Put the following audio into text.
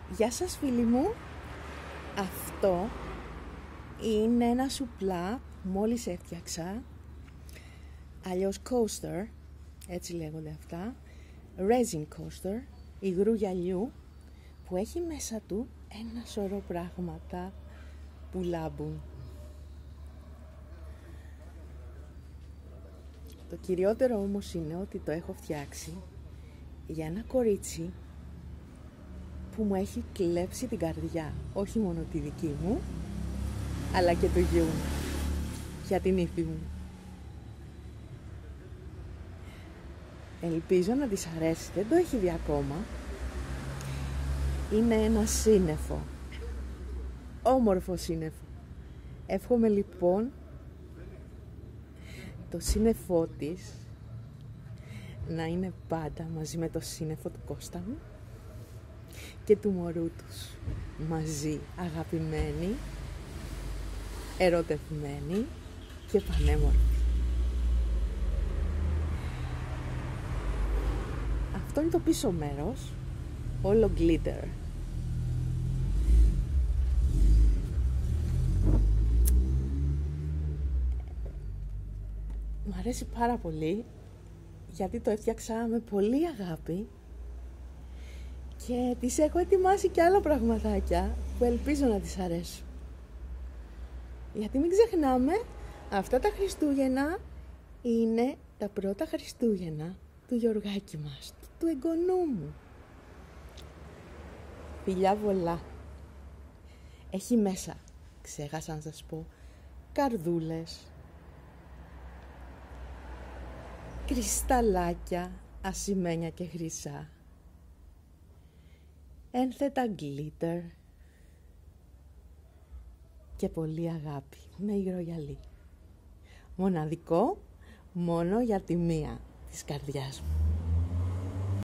Γεια σας φίλοι μου, αυτό είναι ένα σουπλά που μόλις έφτιαξα, αλλιώς coaster, έτσι λέγονται αυτά, resin coaster, υγρού γυαλιού, που έχει μέσα του ένα σωρό πράγματα που λάμπουν. Το κυριότερο όμως είναι ότι το έχω φτιάξει για ένα κορίτσι που μου έχει κλέψει την καρδιά, όχι μόνο τη δική μου, αλλά και του γιού μου, για την ύφη μου. Ελπίζω να της αρέσει, δεν το έχει δει ακόμα. Είναι ένα σύννεφο, όμορφο σύννεφο. Εύχομαι λοιπόν το σύννεφό της να είναι πάντα μαζί με το σύννεφο του Κώστα μου και του μωρού τους, μαζί, αγαπημένοι, ερωτευμένοι και πανέμορφοι. Αυτό είναι το πίσω μέρος, όλο glitter. Μ' αρέσει πάρα πολύ γιατί το έφτιαξα με πολύ αγάπη και της έχω ετοιμάσει και άλλα πραγματάκια που ελπίζω να της αρέσουν. Γιατί μην ξεχνάμε, αυτά τα Χριστούγεννα είναι τα πρώτα Χριστούγεννα του Γιωργάκη μας, του εγγονού μου. Φιλιά πολλά. Έχει μέσα, ξέχασα να σας πω, καρδούλες, κρυσταλλάκια, ασημένια και χρυσά, ένθετα glitter και πολύ αγάπη με υγρογυαλί. Μοναδικό μόνο για τη μία της καρδιάς μου.